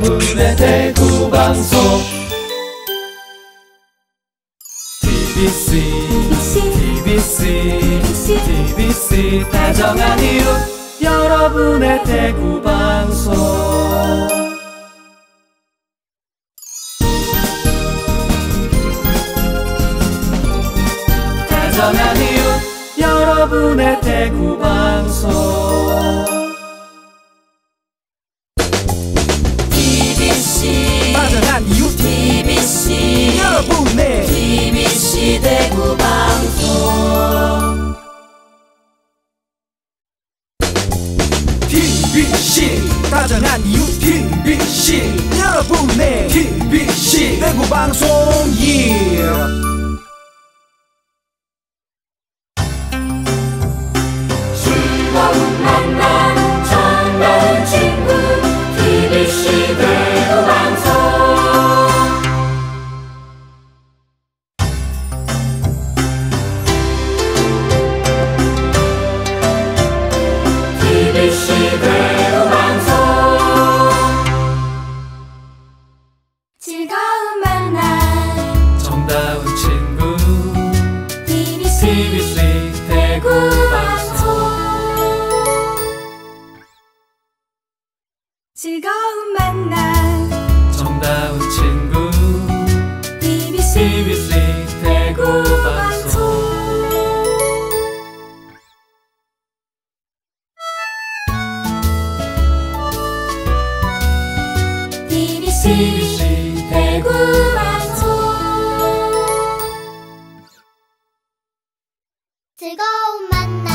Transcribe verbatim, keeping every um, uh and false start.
여러분의 대구 방송 티비씨 티비씨 티비씨 다정한 이웃 여러분의 대구 방송 다정한 이웃 여러분의 대구 방송 티비씨 다정한 이웃 티비씨 여러분의 티비씨 대구 방송 티비씨 다정한 이웃 티비씨 여러분의 티비씨 대구 방송 예. 즐거운 만남 정다운 친구 티비씨 대구 방송 티비씨 대구 방송 즐거운 만남 정다운 친구 티비씨 티비씨 대구 방송 즐거운 만남 정다운 친구 티비씨 티비씨 대구 방송 티비씨 티비씨 대구 방송 즐거운 만남